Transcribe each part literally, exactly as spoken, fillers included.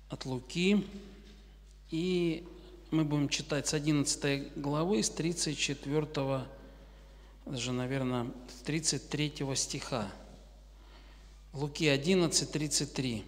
от Луки, и мы будем читать с одиннадцатой главы, с тридцать четвёртого, даже, наверное, с тридцать третьего стиха. Луки одиннадцать, тридцать три.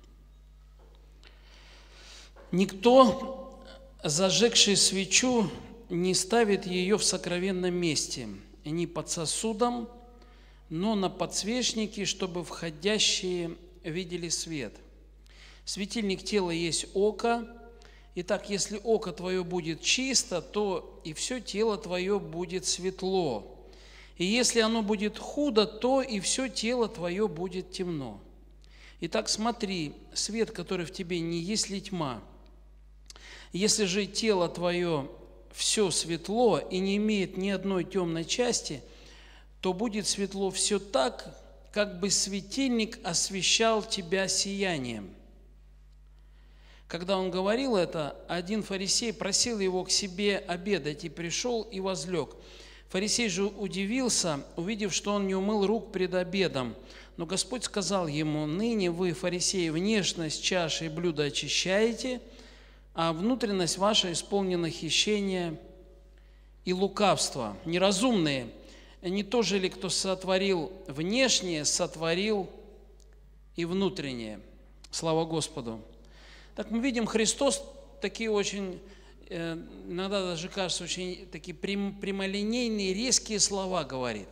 «Никто, зажегший свечу, не ставит ее в сокровенном месте, и не под сосудом, но на подсвечнике, чтобы входящие видели свет. Светильник тела есть око. Итак, если око твое будет чисто, то и все тело твое будет светло. И если оно будет худо, то и все тело твое будет темно. Итак, смотри, свет, который в тебе, не есть ли тьма? Если же тело твое все светло и не имеет ни одной темной части, то будет светло все так, как бы светильник освещал тебя сиянием». Когда он говорил это, один фарисей просил его к себе обедать, и пришел и возлег. Фарисей же удивился, увидев, что он не умыл рук пред обедом. Но Господь сказал ему: «Ныне вы, фарисеи, внешность чаши и блюда очищаете, а внутренность ваша исполнена хищения и лукавства. Неразумные, не то же ли, кто сотворил внешнее, сотворил и внутреннее?» Слава Господу! Так мы видим, Христос такие очень, иногда даже кажется, очень такие прямолинейные, резкие слова говорит.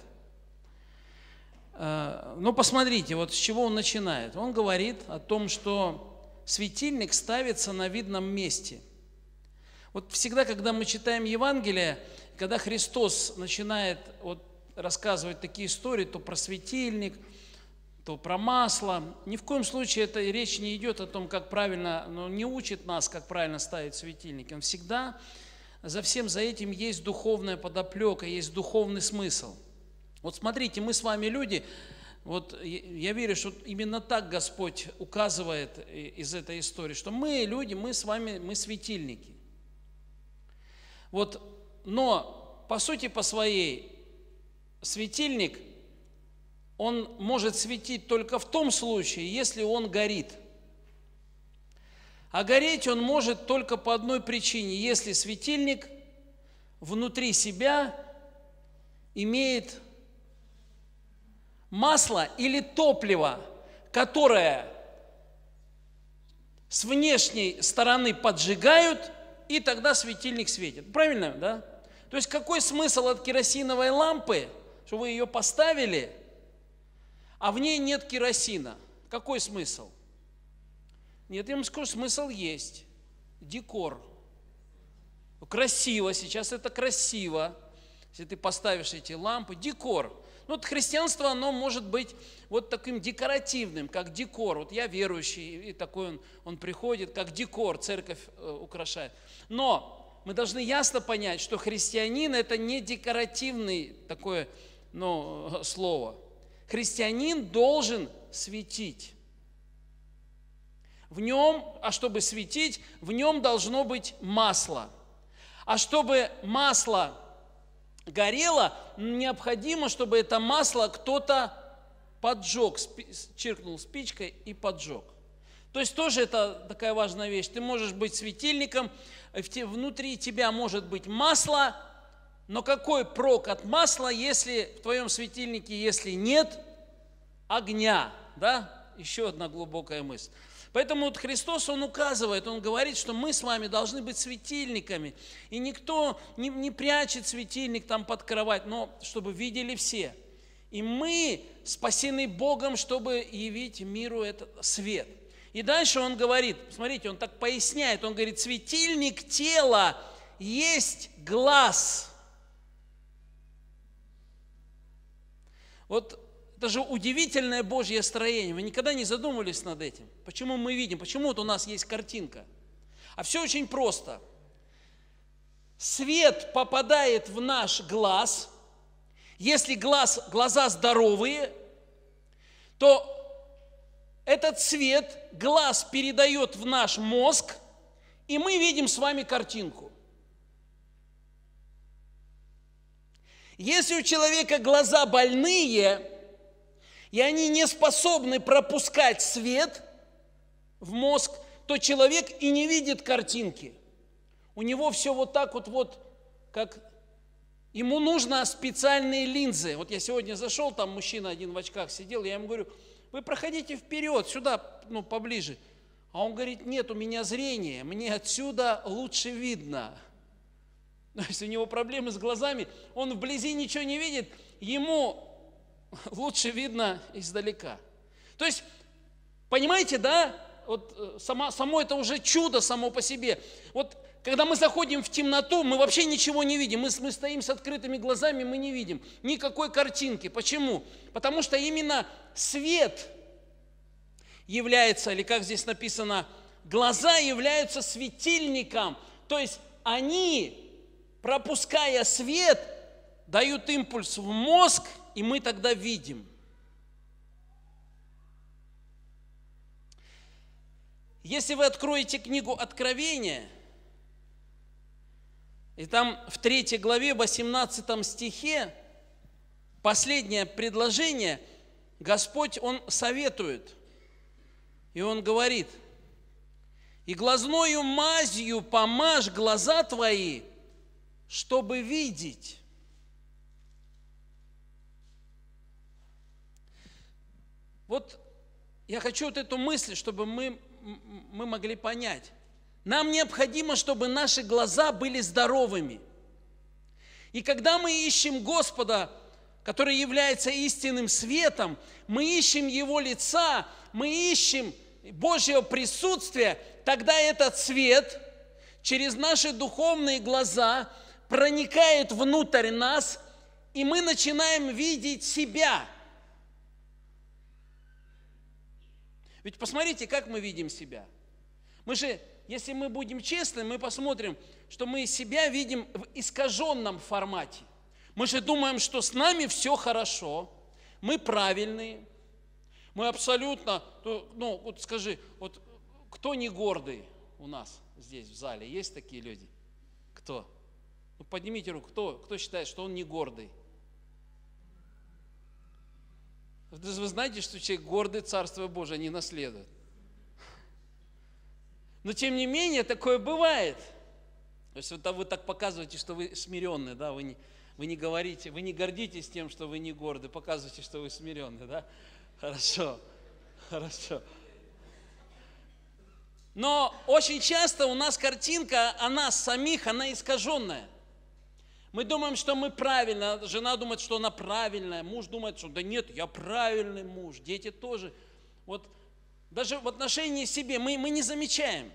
Но посмотрите, вот с чего он начинает. Он говорит о том, что светильник ставится на видном месте. Вот всегда, когда мы читаем Евангелие, когда Христос начинает вот рассказывать такие истории, то про светильник, то про масло, ни в коем случае это речь не идет о том, как правильно, но не учит нас, как правильно ставить светильники. Он всегда, за всем за этим есть духовная подоплека, есть духовный смысл. Вот смотрите, мы с вами люди, вот я верю, что именно так Господь указывает из этой истории, что мы люди, мы с вами, мы светильники. Вот, но по сути по своей светильник, он может светить только в том случае, если он горит. А гореть он может только по одной причине, если светильник внутри себя имеет масло или топливо, которое с внешней стороны поджигают, и тогда светильник светит. Правильно, да? То есть какой смысл от керосиновой лампы, что вы ее поставили, а в ней нет керосина? Какой смысл? Нет, я вам скажу, смысл есть. Декор. Красиво, сейчас это красиво, если ты поставишь эти лампы. Декор. Ну, вот христианство, оно может быть вот таким декоративным, как декор. Вот я верующий, и такой он, он приходит, как декор, церковь э, украшает. Но мы должны ясно понять, что христианин – это не декоративное такое ну, слово. Христианин должен светить. В нем, а чтобы светить, в нем должно быть масло. А чтобы масло горело, необходимо, чтобы это масло кто-то поджег, чиркнул спичкой и поджег. То есть тоже это такая важная вещь. Ты можешь быть светильником, внутри тебя может быть масло, но какой прок от масла, если в твоем светильнике, если нет огня? Да? Еще одна глубокая мысль. Поэтому вот Христос, Он указывает, Он говорит, что мы с вами должны быть светильниками. И никто не, не прячет светильник там под кровать, но чтобы видели все. И мы спасены Богом, чтобы явить миру этот свет. И дальше Он говорит, смотрите, Он так поясняет, Он говорит, светильник тела есть глаз. Вот это же удивительное Божье строение. Вы никогда не задумывались над этим? Почему мы видим? Почему вот у нас есть картинка? А все очень просто. Свет попадает в наш глаз. Если глаз, глаза здоровые, то этот свет глаз передает в наш мозг, и мы видим с вами картинку. Если у человека глаза больные, и они не способны пропускать свет в мозг, то человек и не видит картинки. У него все вот так вот, вот как ему нужно специальные линзы. Вот я сегодня зашел, там мужчина один в очках сидел, я ему говорю, вы проходите вперед, сюда, ну, поближе. А он говорит, нет, у меня зрение, мне отсюда лучше видно. То есть у него проблемы с глазами, он вблизи ничего не видит, ему лучше видно издалека. То есть, понимаете, да, вот само, само это уже чудо само по себе. Вот когда мы заходим в темноту, мы вообще ничего не видим, мы, мы стоим с открытыми глазами, мы не видим никакой картинки. Почему? Потому что именно свет является, или как здесь написано, глаза являются светильником, то есть они, пропуская свет, дают импульс в мозг, и мы тогда видим. Если вы откроете книгу Откровения, и там в третьей главе, восемнадцатом стихе, последнее предложение, Господь, Он советует, и Он говорит, «И глазною мазью помажь глаза твои, чтобы видеть». Вот я хочу вот эту мысль, чтобы мы, мы могли понять. Нам необходимо, чтобы наши глаза были здоровыми. И когда мы ищем Господа, который является истинным светом, мы ищем Его лица, мы ищем Божьего присутствия, тогда этот свет через наши духовные глаза проникает внутрь нас, и мы начинаем видеть себя. Ведь посмотрите, как мы видим себя. Мы же, если мы будем честны, мы посмотрим, что мы себя видим в искаженном формате. Мы же думаем, что с нами все хорошо, мы правильные, мы абсолютно, ну вот скажи, вот кто не гордый у нас здесь в зале? Есть такие люди? Кто? Ну, поднимите руку, кто, кто считает, что он не гордый? Вы знаете, что человек гордый, Царство Божие не наследует. Но тем не менее, такое бывает. То есть вот вы так показываете, что вы смиренны, да, вы не, вы не говорите, вы не гордитесь тем, что вы не горды, показываете, что вы смиренны, да? Хорошо, хорошо. Но очень часто у нас картинка о нас самих, она искаженная. Мы думаем, что мы правильно, жена думает, что она правильная, муж думает, что да нет, я правильный муж, дети тоже. Вот даже в отношении себе мы, мы не замечаем.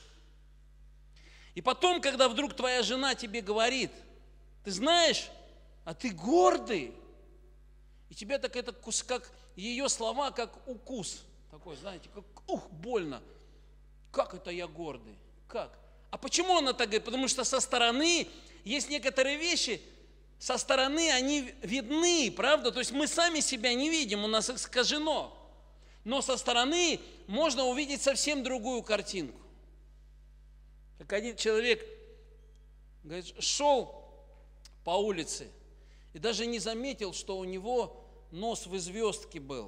И потом, когда вдруг твоя жена тебе говорит, ты знаешь, а ты гордый, и тебе так это, как ее слова, как укус, такой, знаете, как ух, больно. Как это я гордый? Как? А почему она так говорит? Потому что со стороны есть некоторые вещи, со стороны они видны, правда? То есть мы сами себя не видим, у нас искажено. Но со стороны можно увидеть совсем другую картинку. Как один человек, говорит, шел по улице и даже не заметил, что у него нос в звездке был.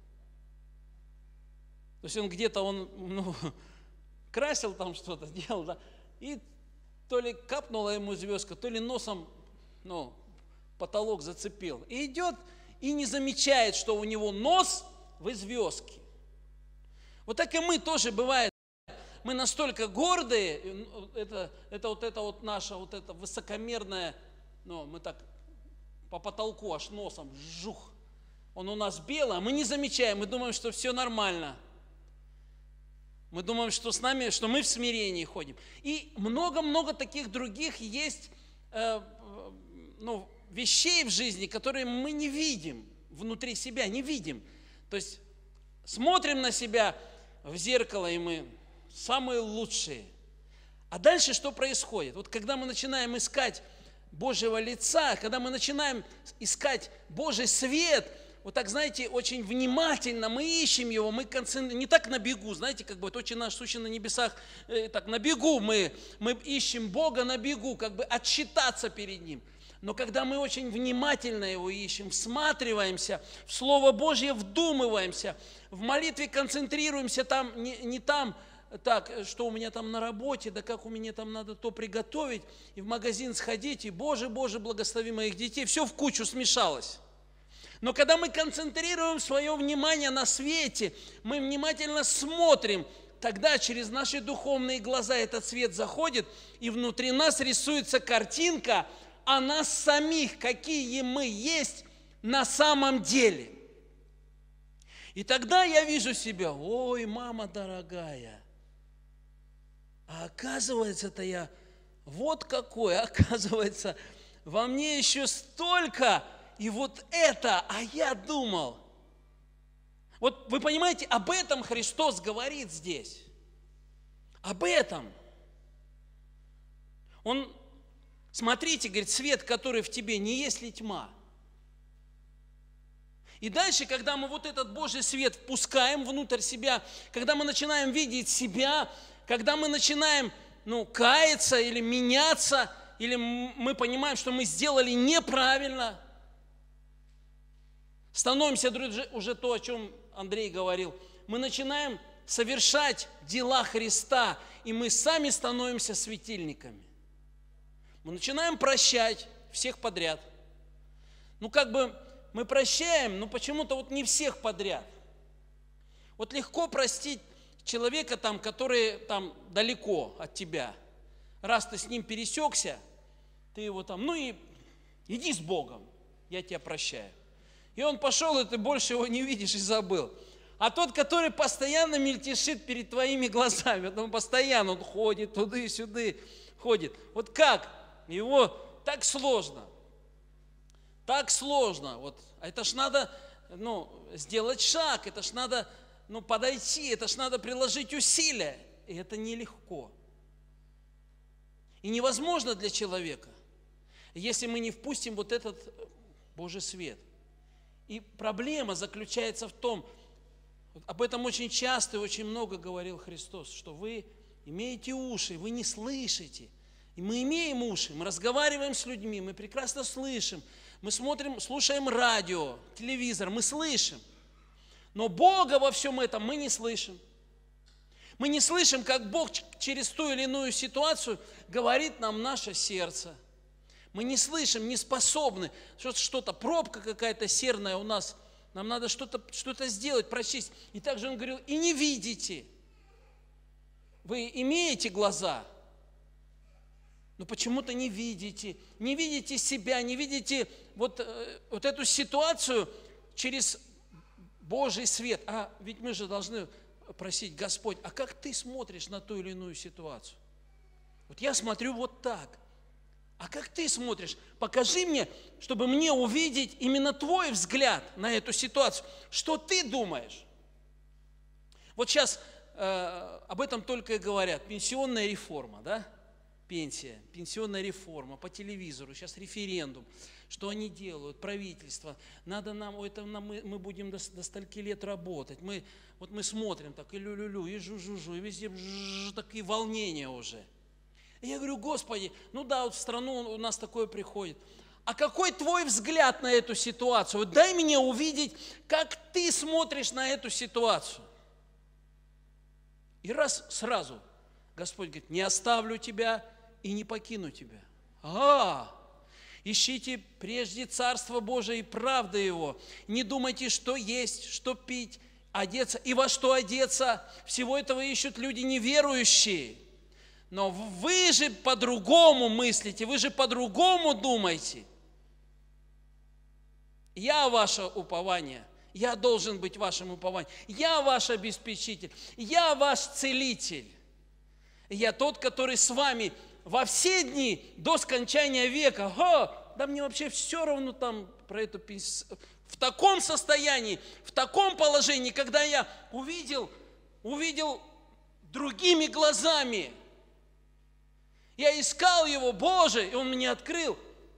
То есть он где-то, он ну, красил там что-то, делал, да, и то ли капнула ему звездка, то ли носом ну, потолок зацепил. И идет и не замечает, что у него нос в звездке. Вот так и мы тоже бывает. Мы настолько гордые, это, это вот это вот наше вот это высокомерное, ну, мы так по потолку аж носом, жух, он у нас белый, а мы не замечаем, мы думаем, что все нормально. Мы думаем, что с нами, что мы в смирении ходим. И много-много таких других есть э, ну, вещей в жизни, которые мы не видим внутри себя, не видим. То есть смотрим на себя в зеркало, и мы самые лучшие. А дальше что происходит? Вот когда мы начинаем искать Божьего лица, когда мы начинаем искать Божий свет, вот так, знаете, очень внимательно мы ищем его, мы концентрируем, не так на бегу, знаете, как бы вот «Отче наш, сущий на небесах», э, так на бегу мы, мы ищем Бога на бегу, как бы отчитаться перед Ним. Но когда мы очень внимательно Его ищем, всматриваемся в Слово Божье, вдумываемся, в молитве концентрируемся там, не, не там, так, что у меня там на работе, да как у меня там надо то приготовить, и в магазин сходить, и Боже, Боже, благослови моих детей, все в кучу смешалось. Но когда мы концентрируем свое внимание на свете, мы внимательно смотрим, тогда через наши духовные глаза этот свет заходит, и внутри нас рисуется картинка о нас самих, какие мы есть на самом деле. И тогда я вижу себя, ой, мама дорогая, а оказывается-то я вот какой, оказывается, во мне еще столько, и вот это, а я думал. Вот вы понимаете, об этом Христос говорит здесь. Об этом. Он, смотрите, говорит, свет, который в тебе, не есть ли тьма? И дальше, когда мы вот этот Божий свет впускаем внутрь себя, когда мы начинаем видеть себя, когда мы начинаем, ну, каяться или меняться, или мы понимаем, что мы сделали неправильно, становимся уже то, о чем Андрей говорил, мы начинаем совершать дела Христа, и мы сами становимся светильниками. Мы начинаем прощать всех подряд. Ну, как бы мы прощаем, но почему-то вот не всех подряд. Вот легко простить человека, там, который там далеко от тебя. Раз ты с ним пересекся, ты его там, ну и иди с Богом, я тебя прощаю. И он пошел, и ты больше его не видишь и забыл. А тот, который постоянно мельтешит перед твоими глазами, он постоянно он ходит туда и сюда, ходит. Вот как? Его так сложно. Так сложно. Вот. А это ж надо, ну, сделать шаг, это ж надо, ну, подойти, это ж надо приложить усилия. И это нелегко. И невозможно для человека, если мы не впустим вот этот Божий свет. И проблема заключается в том, об этом очень часто и очень много говорил Христос, что вы имеете уши, вы не слышите. И мы имеем уши, мы разговариваем с людьми, мы прекрасно слышим, мы смотрим, слушаем радио, телевизор, мы слышим. Но Бога во всем этом мы не слышим. Мы не слышим, как Бог через ту или иную ситуацию говорит нам наше сердце. Мы не слышим, не способны. Что-то, пробка какая-то серная у нас. Нам надо что-то, что-то сделать, прочесть. И также он говорил, и не видите. Вы имеете глаза, но почему-то не видите. Не видите себя, не видите вот, вот эту ситуацию через Божий свет. А ведь мы же должны просить, Господь, а как ты смотришь на ту или иную ситуацию? Вот я смотрю вот так. А как ты смотришь? Покажи мне, чтобы мне увидеть именно твой взгляд на эту ситуацию. Что ты думаешь? Вот сейчас э, об этом только и говорят. Пенсионная реформа, да? Пенсия, пенсионная реформа по телевизору. Сейчас референдум. Что они делают? Правительство. Надо нам, это нам мы, мы будем до, до стольки лет работать. Мы, вот мы смотрим так, и лю-лю-лю, и жу-жу-жу, и везде жу-жу, такие волнения уже. И я говорю, Господи, ну да, вот в страну у нас такое приходит. А какой твой взгляд на эту ситуацию? Вот дай мне увидеть, как ты смотришь на эту ситуацию. И раз сразу Господь говорит, не оставлю тебя и не покину тебя. А, ищите прежде Царство Божие и правды Его. Не думайте, что есть, что пить, одеться и во что одеться. Всего этого ищут люди неверующие. Но вы же по-другому мыслите, вы же по-другому думаете. Я ваше упование, я должен быть вашим упованием. Я ваш обеспечитель, я ваш целитель. Я тот, который с вами во все дни до скончания века. Ха, да мне вообще все равно там про эту песню. В таком состоянии, в таком положении, когда я увидел, увидел другими глазами. Я искал Его, Боже, и Он мне открыл.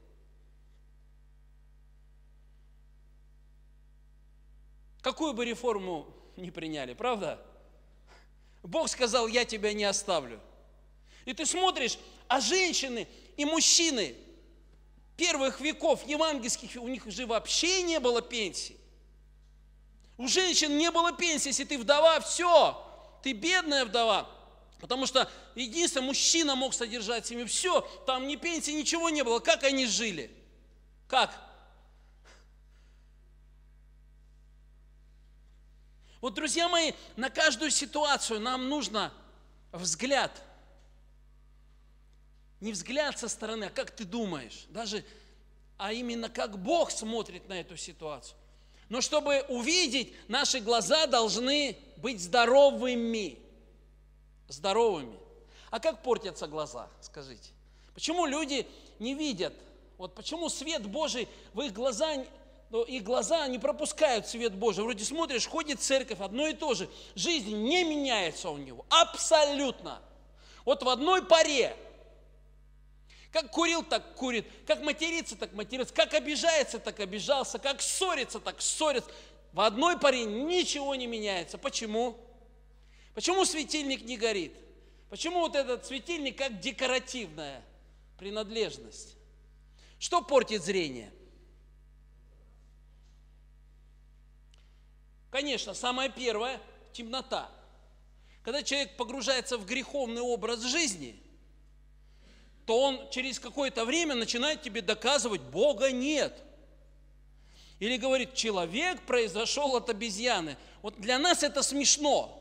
Какую бы реформу ни приняли, правда? Бог сказал, я тебя не оставлю. И ты смотришь, а женщины и мужчины первых веков евангельских, у них же вообще не было пенсии. У женщин не было пенсии, если ты вдова, все, ты бедная вдова. Потому что единственный мужчина мог содержать семью. Все, там ни пенсии, ничего не было. Как они жили? Как? Вот, друзья мои, на каждую ситуацию нам нужно взгляд. Не взгляд со стороны, а как ты думаешь. Даже, а именно как Бог смотрит на эту ситуацию. Но чтобы увидеть, наши глаза должны быть здоровыми. Здоровыми. А как портятся глаза, скажите? Почему люди не видят? Вот почему свет Божий в их глаза, их глаза не пропускают свет Божий? Вроде смотришь, ходит в церковь, одно и то же. Жизнь не меняется у него. Абсолютно. Вот в одной паре. Как курил, так курит. Как матерится, так матерится. Как обижается, так обижался. Как ссорится, так ссорится. В одной паре ничего не меняется. Почему? Почему светильник не горит? Почему вот этот светильник как декоративная принадлежность? Что портит зрение? Конечно, самое первое – темнота. Когда человек погружается в греховный образ жизни, то он через какое-то время начинает тебе доказывать, Бога нет. Или говорит, человек произошел от обезьяны. Вот для нас это смешно.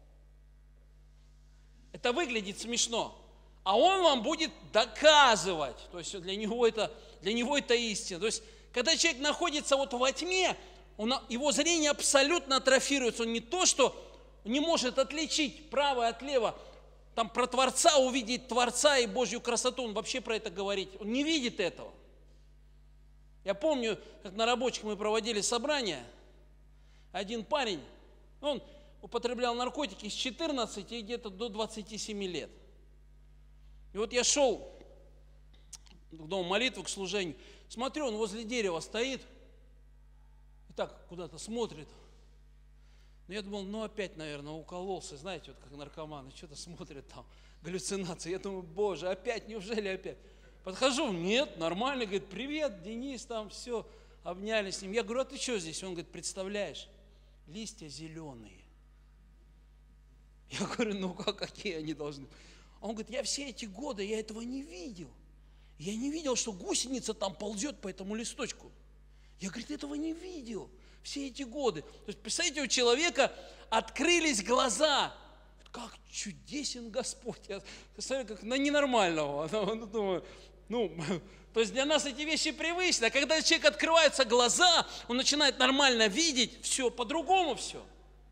Это выглядит смешно. А он вам будет доказывать. То есть для него это, для него это истина. То есть когда человек находится вот во тьме, он, его зрение абсолютно атрофируется. Он не то, что не может отличить правое от левого, там про Творца увидеть Творца и Божью красоту, он вообще про это говорит. Он не видит этого. Я помню, как на рабочих мы проводили собрание, один парень, он употреблял наркотики с четырнадцати и где-то до двадцати семи лет. И вот я шел в дом молитвы к служению, смотрю, он возле дерева стоит и так куда-то смотрит. Но я думал, ну опять, наверное, укололся, знаете, вот как наркоманы, что-то смотрят там, галлюцинации. Я думаю, Боже, опять, неужели опять? Подхожу, нет, нормально, говорит, привет, Денис, там все, обнялись с ним. Я говорю, а ты что здесь? Он говорит, представляешь, листья зеленые. Я говорю, ну как, какие они должны? Он говорит, я все эти годы, я этого не видел. Я не видел, что гусеница там ползет по этому листочку. Я, говорит, этого не видел. Все эти годы. То есть, представляете, у человека открылись глаза. Как чудесен Господь. Я смотрю, как на ненормального. Думаю, ну, то есть для нас эти вещи привычны. А когда человек открываются глаза, он начинает нормально видеть, все, по-другому все.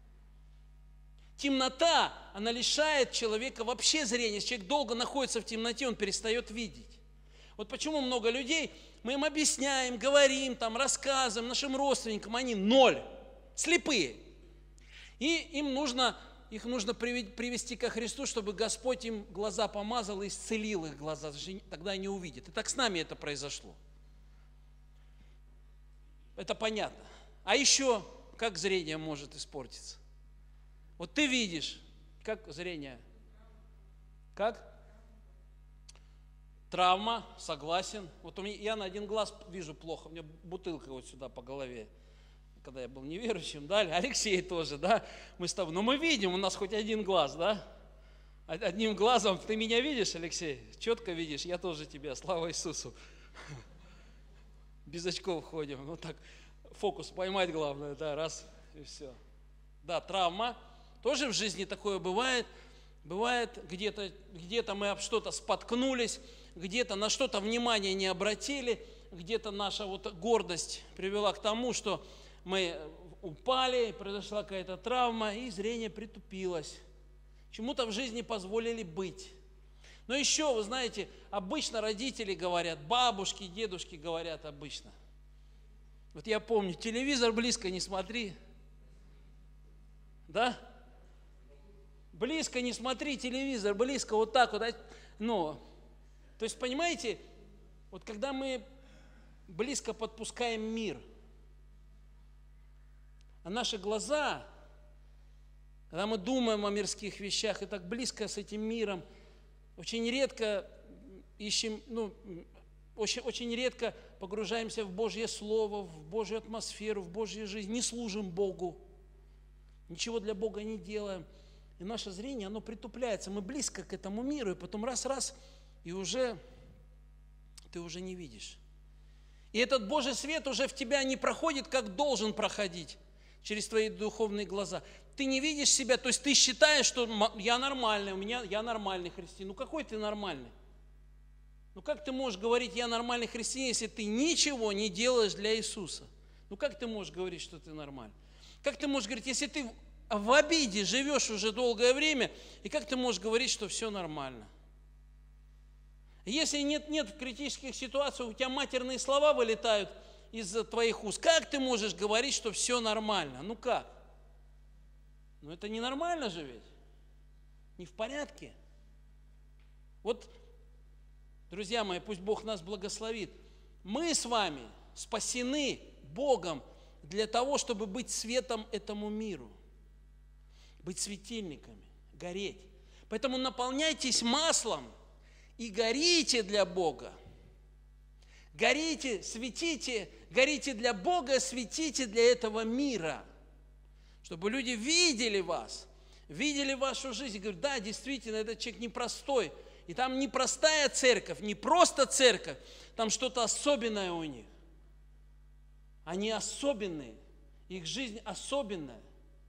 Темнота, она лишает человека вообще зрения. Если человек долго находится в темноте, он перестает видеть. Вот почему много людей, мы им объясняем, говорим, там, рассказываем нашим родственникам, они ноль, слепые. И им нужно, их нужно привести ко Христу, чтобы Господь им глаза помазал и исцелил их глаза, тогда они увидят. И так с нами это произошло. Это понятно. А еще, как зрение может испортиться? Вот ты видишь, как зрение? Как? Травма, согласен. Вот у меня, я на один глаз вижу плохо, у меня бутылка вот сюда по голове, когда я был неверующим, да, Алексей тоже, да, мы с тобой, но мы видим, у нас хоть один глаз, да, одним глазом, ты меня видишь, Алексей, четко видишь, я тоже тебя, слава Иисусу, без очков ходим, вот так, фокус поймать главное, да, раз, и все. Да, травма, тоже в жизни такое бывает, бывает, где-то где-то мы об что-то споткнулись, где-то на что-то внимание не обратили, где-то наша вот гордость привела к тому, что мы упали, произошла какая-то травма, и зрение притупилось. Чему-то в жизни позволили быть. Но еще, вы знаете, обычно родители говорят, бабушки, дедушки говорят обычно. Вот я помню, телевизор близко не смотри. Да? Близко не смотри телевизор, близко вот так вот. Ну, то есть, понимаете, вот когда мы близко подпускаем мир, а наши глаза, когда мы думаем о мирских вещах и так близко с этим миром, очень редко ищем, ну, очень, очень редко погружаемся в Божье Слово, в Божью атмосферу, в Божью жизнь, не служим Богу, ничего для Бога не делаем. и наше зрение, оно притупляется. Мы близко к этому миру, и потом раз-раз, и уже ты уже не видишь. И этот Божий свет уже в тебя не проходит, как должен проходить через твои духовные глаза. Ты не видишь себя, то есть ты считаешь, что я нормальный, у меня, я нормальный христианин. Ну какой ты нормальный? Ну как ты можешь говорить, я нормальный христианин, если ты ничего не делаешь для Иисуса? Ну как ты можешь говорить, что ты нормальный? Как ты можешь говорить, если ты в обиде живешь уже долгое время, и как ты можешь говорить, что все нормально? Если нет, нет в критических ситуациях, у тебя матерные слова вылетают из твоих уст, как ты можешь говорить, что все нормально? Ну как? Ну это ненормально же ведь, не в порядке. Вот, друзья мои, пусть Бог нас благословит. Мы с вами спасены Богом для того, чтобы быть светом этому миру, быть светильниками, гореть. Поэтому наполняйтесь маслом и горите для Бога. Горите, светите, горите для Бога, светите для этого мира. Чтобы люди видели вас, видели вашу жизнь и говорят, да, действительно, этот человек непростой. И там не простая церковь, не просто церковь, там что-то особенное у них. Они особенные, их жизнь особенная.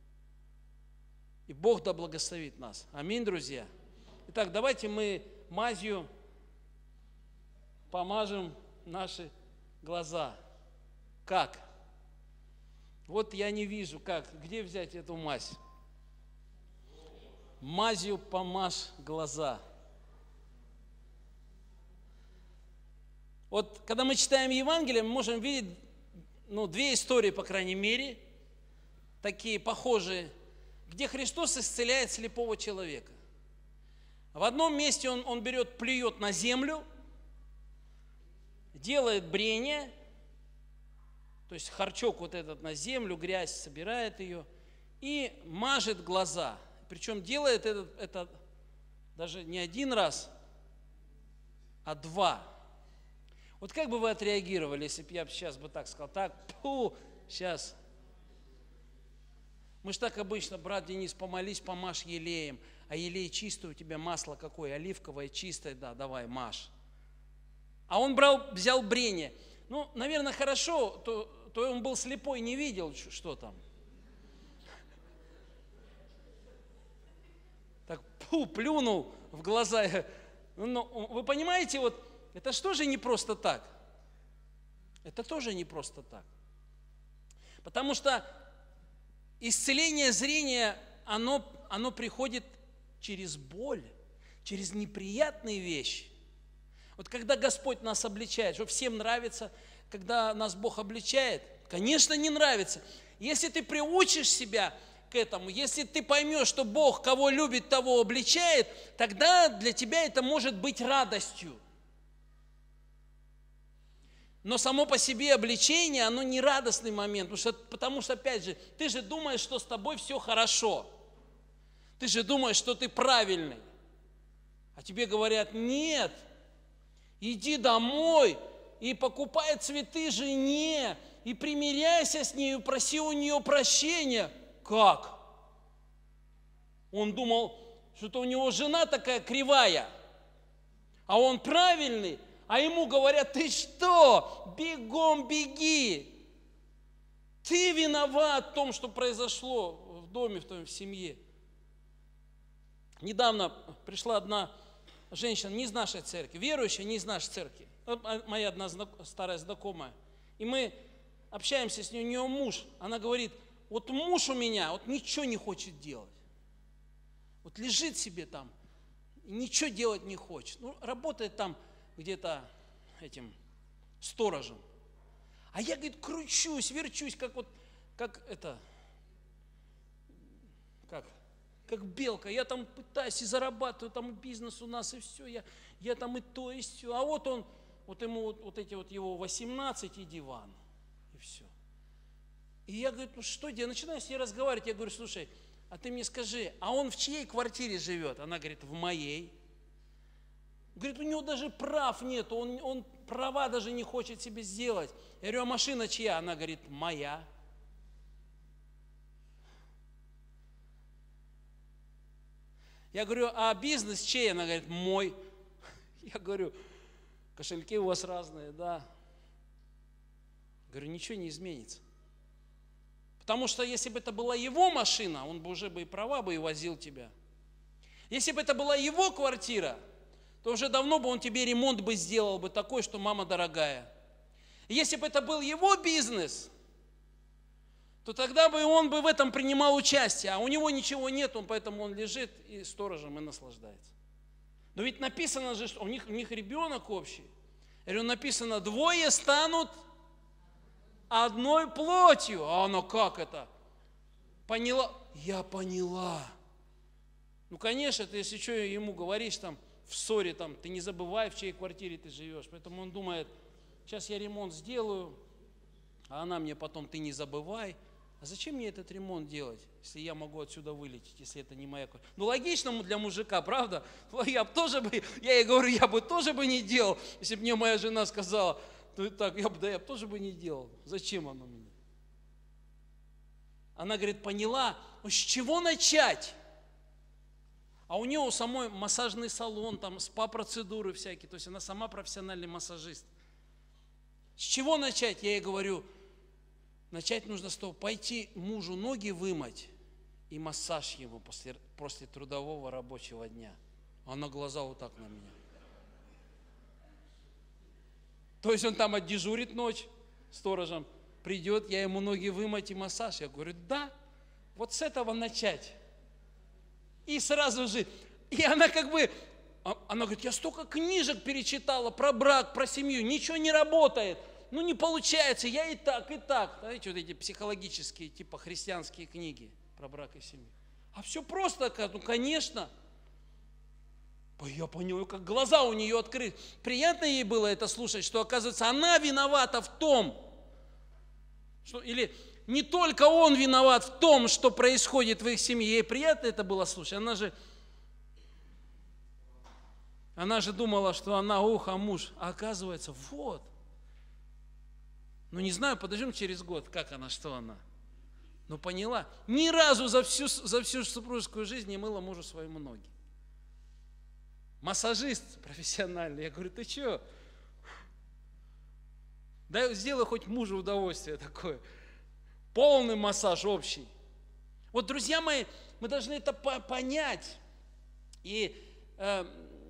И Бог да благословит нас. Аминь, друзья. Итак, давайте мы мазью помажем наши глаза. Как? Вот я не вижу, как, где взять эту мазь? Мазью помажь глаза. Вот когда мы читаем Евангелие, мы можем видеть, ну, две истории, по крайней мере, такие похожие, где Христос исцеляет слепого человека. В одном месте он, он берет, плюет на землю, делает брение, то есть харчок вот этот на землю, грязь собирает ее и мажет глаза. Причем делает это, это даже не один раз, а два. Вот как бы вы отреагировали, если бы я сейчас бы так сказал, так, пу, сейчас. Мы же так обычно, брат Денис, помолись, помажь елеем, а елей чистый у тебя, масло какое, оливковое, чистое, да, давай, мажь. А он брал, взял брение. Ну, наверное, хорошо, то, то он был слепой, не видел, что там. Так, пу, плюнул в глаза. Ну, вы понимаете, вот, это что же не просто так? Это тоже не просто так. Потому что исцеление зрения, оно, оно приходит через боль, через неприятные вещи. Вот когда Господь нас обличает, что всем нравится, когда нас Бог обличает, конечно, не нравится. Если ты приучишь себя к этому, если ты поймешь, что Бог, кого любит, того обличает, тогда для тебя это может быть радостью. Но само по себе обличение, оно не радостный момент, потому что, потому что, опять же, ты же думаешь, что с тобой все хорошо. Ты же думаешь, что ты правильный. А тебе говорят, нет, иди домой и покупай цветы жене, и примиряйся с ней, и проси у нее прощения. Как? Он думал, что у него жена такая кривая, а он правильный. А ему говорят, ты что, бегом беги. Ты виноват в том, что произошло в доме, в твоем, в семье. Недавно пришла одна женщина не из нашей церкви, верующая не из нашей церкви, моя одна старая знакомая. И мы общаемся с ней, у нее муж. Она говорит, вот муж у меня вот ничего не хочет делать. Вот лежит себе там, ничего делать не хочет. Ну, работает там где-то этим сторожем. А я, говорит, кручусь, верчусь, как вот, как это, как, как белка. Я там пытаюсь и зарабатываю, там бизнес у нас, и все. Я, я там и то, и все. А вот он, вот ему вот, вот эти вот его восемнадцать и диван. И все. И я говорю, ну что делать? Начинаю с ней разговаривать. Я говорю, слушай, а ты мне скажи, а он в чьей квартире живет? Она говорит, в моей. Говорит, у него даже прав нет, он, он права даже не хочет себе сделать. Я говорю, а машина чья? Она говорит, моя. Я говорю, а бизнес чей? Она говорит, мой. Я говорю, кошельки у вас разные, да. Говорю, ничего не изменится. Потому что если бы это была его машина, он бы уже бы и права бы и возил тебя. Если бы это была его квартира, то уже давно бы он тебе ремонт бы сделал бы такой, что мама дорогая. Если бы это был его бизнес, то тогда бы он бы в этом принимал участие, а у него ничего нет, он, поэтому он лежит и сторожем и наслаждается. Но ведь написано же, что у них, у них ребенок общий. Я говорю, написано, двое станут одной плотью. А она как это? Поняла? Я поняла. Ну, конечно, ты если что ему говоришь там в ссоре, там, ты не забывай, в чьей квартире ты живешь. Поэтому он думает, сейчас я ремонт сделаю, а она мне потом, ты не забывай. А зачем мне этот ремонт делать, если я могу отсюда вылететь, если это не моя квартира? Ну, логично для мужика, правда? Я бы тоже бы, я ей говорю, я бы тоже бы не делал, если бы мне моя жена сказала, то так, я бы, да я бы тоже бы не делал. Зачем оно мне? Она говорит, поняла, ну, с чего начать? А у нее у самой массажный салон, там спа-процедуры всякие, то есть она сама профессиональный массажист. С чего начать? Я ей говорю, начать нужно с того, пойти мужу ноги вымыть и массаж ему после, после трудового рабочего дня. Она глаза вот так на меня. То есть он там отдежурит ночь сторожем, придет, я ему ноги вымыть и массаж. Я говорю, да, вот с этого начать. И сразу же, и она как бы, она говорит, я столько книжек перечитала про брак, про семью, ничего не работает. Ну не получается, я и так, и так. Знаете, вот эти психологические, типа христианские книги про брак и семью. А все просто, оказывается, ну конечно. Я понял, как глаза у нее открыты. Приятно ей было это слушать, что, оказывается, она виновата в том, что, или не только он виноват в том, что происходит в их семье. Ей приятно это было слушать. Она же, она же думала, что она, ух, а муж. А оказывается, вот. Ну, не знаю, подождем через год, как она, что она. Но поняла. Ни разу за всю, за всю супружескую жизнь не мыла мужу своему ноги. Массажист профессиональный. Я говорю, ты что? Да сделай хоть мужу удовольствие такое. Полный массаж общий. Вот, друзья мои, мы должны это понять. И э,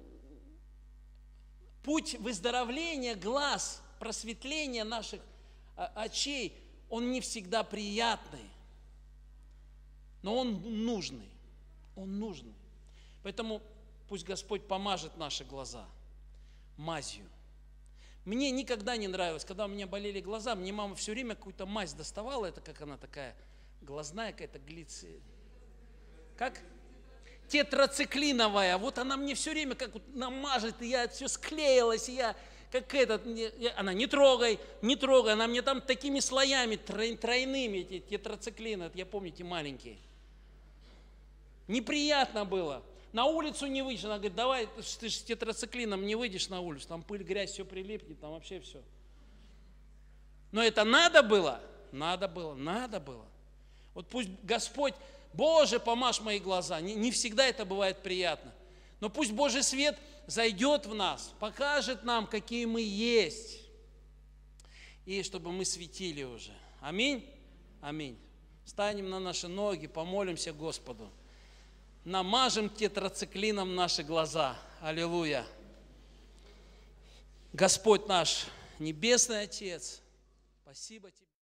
путь выздоровления глаз, просветления наших э, очей, он не всегда приятный. Но он нужный. Он нужный. Поэтому пусть Господь помажет наши глаза мазью. Мне никогда не нравилось, когда у меня болели глаза, мне мама все время какую-то мазь доставала, это как она такая, глазная какая-то глици. Как? Тетрациклиновая. Вот она мне все время как вот намажет, и я все склеилась, и я как этот, она не трогай, не трогай, она мне там такими слоями, тройными эти тетрациклины, я помню, эти маленькие. Неприятно было. На улицу не выйдешь. Она говорит, давай, ты же с тетрациклином не выйдешь на улицу, там пыль, грязь, все прилипнет, там вообще все. Но это надо было? Надо было, надо было. Вот пусть Господь, Боже, помажь мои глаза. Не, не всегда это бывает приятно. Но пусть Божий свет зайдет в нас, покажет нам, какие мы есть. И чтобы мы светили уже. Аминь? Аминь. Встанем на наши ноги, помолимся Господу. Намажем тетрациклином наши глаза. Аллилуйя. Господь наш, Небесный Отец, спасибо Тебе.